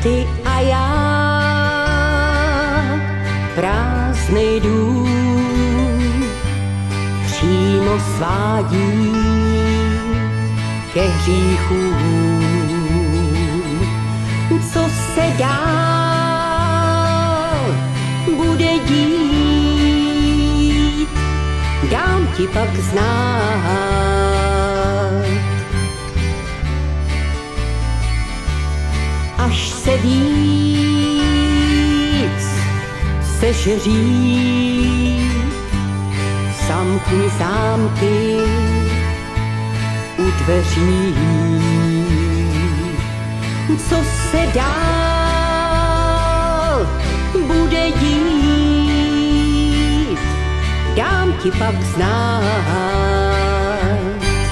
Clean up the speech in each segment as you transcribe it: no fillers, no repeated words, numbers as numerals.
ty a já, prázdnej dům, přímo svádí ke hříchům. Co se dál bude dít, dám ti pak znát. Až se víc sežeří, samkni zámky u dveří. Co se dál bude dít, dám ti pak znát.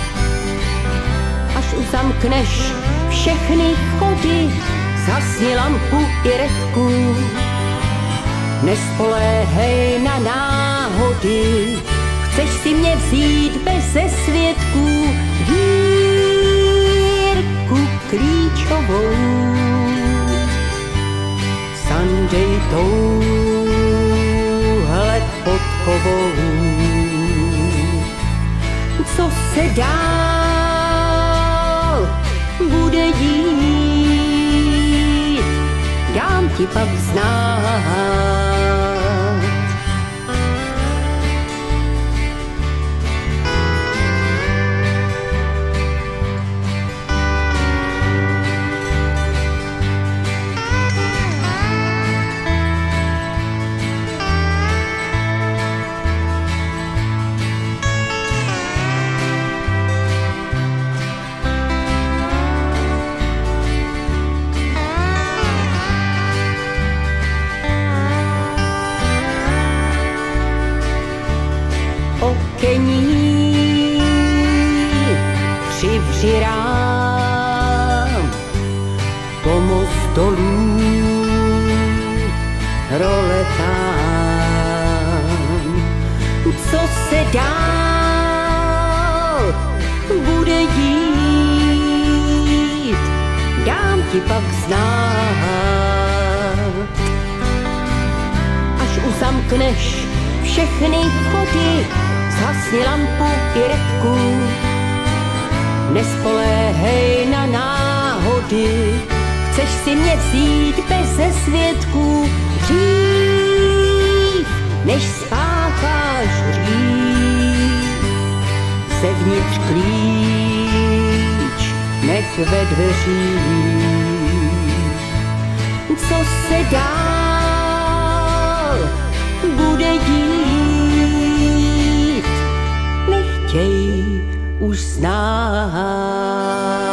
Až uzamkneš všechny vchody, zhasni lampu i redku, nespoléhej na náhody, chceš si mě vzít beze svědků, dírku klíčovou, sandej touhle podkovou. Co se dál bude dít, dám ti pak znát. Okení přivři rám, pomoz dolů roletám. Co se dál bude dít, dám ti pak znát. Až uzamkneš všechny vchody, zhasni lampu i redku, nespoléhej na náhody, chceš si mě vzít beze svědků, dřív než spácháš hřích, zevnitř klíč nech ve dveřích. Co se dál bude dít, nechtěj už znát.